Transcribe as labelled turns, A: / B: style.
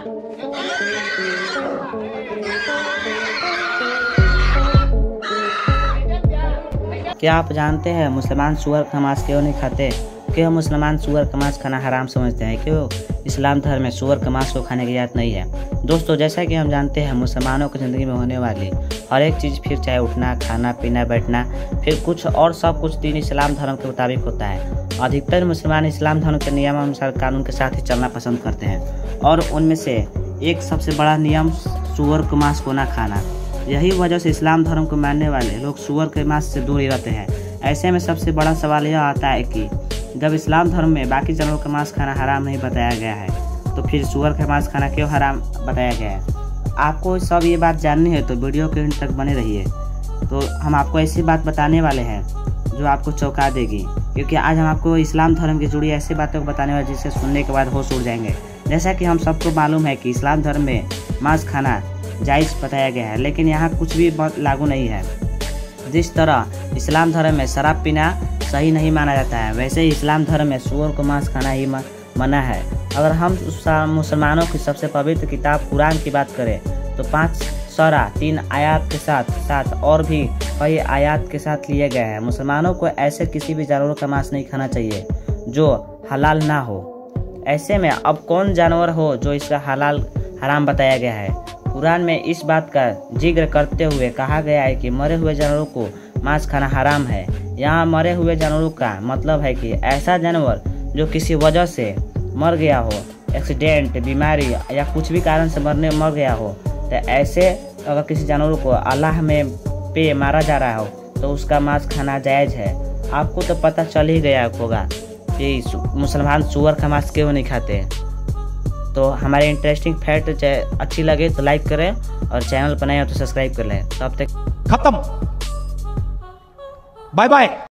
A: क्या आप जानते हैं मुसलमान सूअर का मांस क्यों नहीं खाते? क्यों मुसलमान सूअर का मांस खाना हराम समझते हैं? क्यों इस्लाम धर्म में सूअर का मांस को खाने की इजाज़त नहीं है? दोस्तों, जैसा कि हम जानते हैं मुसलमानों की ज़िंदगी में होने वाली हर एक चीज़, फिर चाहे उठना, खाना, पीना, बैठना, फिर कुछ और सब कुछ दीन इस्लाम धर्म के मुताबिक होता है। अधिकतर मुसलमान इस्लाम धर्म के नियमानुसार कानून के साथ ही चलना पसंद करते हैं और उनमें से एक सबसे बड़ा नियम सूअर के मांस को ना खाना। यही वजह से इस्लाम धर्म को मानने वाले लोग सूअर के मांस से दूर ही रहते हैं। ऐसे में सबसे बड़ा सवाल यह आता है कि जब इस्लाम धर्म में बाकी जानवरों का मांस खाना हराम नहीं बताया गया है, तो फिर सूअर का मांस खाना क्यों हराम बताया गया है? आपको सब ये बात जाननी है तो वीडियो के अंत तक बने रहिए। तो हम आपको ऐसी बात बताने वाले हैं जो आपको चौंका देगी, क्योंकि आज हम आपको इस्लाम धर्म की जुड़ी ऐसी बातों को बताने वाले जिसे सुनने के बाद होश उड़ जाएंगे। जैसा कि हम सबको मालूम है कि इस्लाम धर्म में मांस खाना जायज़ बताया गया है, लेकिन यहाँ कुछ भी लागू नहीं है। जिस तरह इस्लाम धर्म में शराब पीना सही नहीं माना जाता है, वैसे ही इस्लाम धर्म में सूअर को मांस खाना ही मना है। अगर हम मुसलमानों की सबसे पवित्र किताब कुरान की बात करें तो 5 सूरा 3 आयत के साथ और भी कई आयत के साथ लिए गए हैं। मुसलमानों को ऐसे किसी भी जानवर का मांस नहीं खाना चाहिए जो हलाल ना हो। ऐसे में अब कौन जानवर हो जो इसका हराम बताया गया है? कुरान में इस बात का जिक्र करते हुए कहा गया है कि मरे हुए जानवरों को मांस खाना हराम है। यहाँ मरे हुए जानवरों का मतलब है कि ऐसा जानवर जो किसी वजह से मर गया हो, एक्सीडेंट, बीमारी या कुछ भी कारण से मर गया हो, तो ऐसे अगर किसी जानवर को अल्लाह में पे मारा जा रहा हो तो उसका मांस खाना जायज़ है। आपको तो पता चल ही गया होगा कि मुसलमान सूअर का मांस क्यों नहीं खाते। तो हमारे इंटरेस्टिंग फैक्ट अच्छी लगे तो लाइक करें और चैनल पर नए हो तो सब्सक्राइब कर लें। तब तक
B: खत्म, बाय बाय।